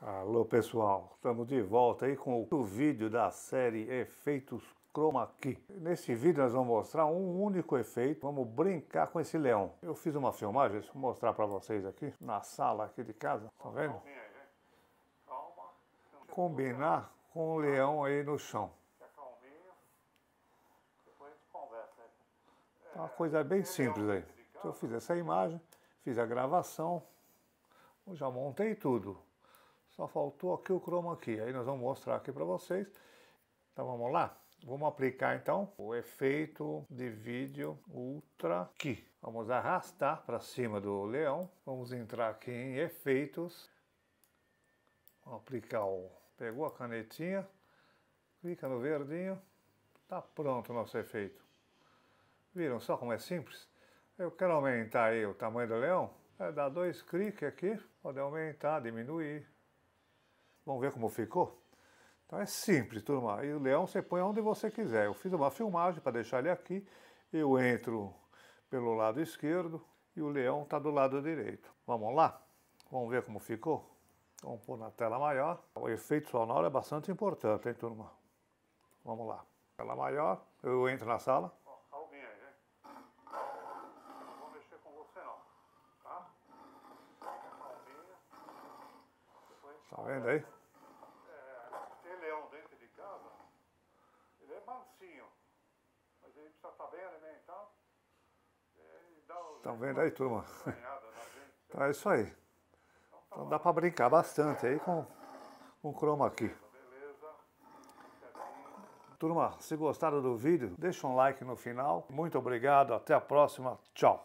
Alô pessoal, estamos de volta aí com o vídeo da série Efeitos Chroma Key. Nesse vídeo nós vamos mostrar um único efeito, vamos brincar com esse leão. Eu fiz uma filmagem, deixa eu mostrar para vocês aqui, na sala aqui de casa, tá vendo? Combinar com o leão aí no chão. Uma coisa bem simples aí. Então, eu fiz essa imagem, fiz a gravação, eu já montei tudo. Só faltou aqui o Chroma Key. Aí nós vamos mostrar aqui para vocês. Então vamos lá? Vamos aplicar então o efeito de vídeo Ultra Key. Vamos arrastar para cima do leão. Vamos entrar aqui em efeitos. Vamos aplicar o... Pegou a canetinha, clica no verdinho. Tá pronto o nosso efeito. Viram só como é simples? Eu quero aumentar aí o tamanho do leão. Dá 2 cliques aqui. Pode aumentar, diminuir. Vamos ver como ficou? Então é simples, turma. E o leão você põe onde você quiser. Eu fiz uma filmagem para deixar ele aqui. Eu entro pelo lado esquerdo e o leão está do lado direito. Vamos lá? Vamos ver como ficou? Vamos pôr na tela maior. O efeito sonoro é bastante importante, hein, turma? Vamos lá. Tela maior. Eu entro na sala. Calminha aí, hein? Não vou mexer com você não, tá? Calminha. Tá vendo aí? Dentro de casa, ele é mansinho, mas ele precisa estar bem alimentado. Estão vendo aí, turma? Então é isso aí. Então dá para brincar bastante aí com o Chroma Key. Turma, se gostaram do vídeo, deixa um like no final. Muito obrigado, até a próxima. Tchau.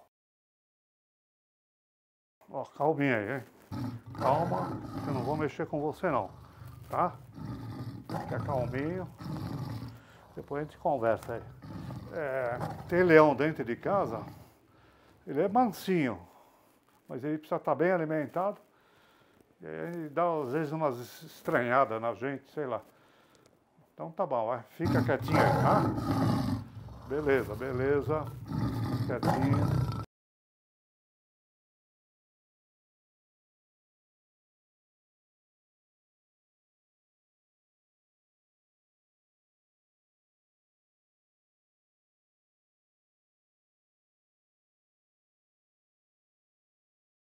Ó, calminha aí, hein? Calma, eu não vou mexer com você não, tá? Fica calminho. Depois a gente conversa aí. Tem leão dentro de casa. Ele é mansinho, mas ele precisa estar bem alimentado. E aí dá às vezes umas estranhadas na gente, sei lá. Então tá bom, vai. Fica quietinho aí, tá? Beleza, beleza. Quietinho.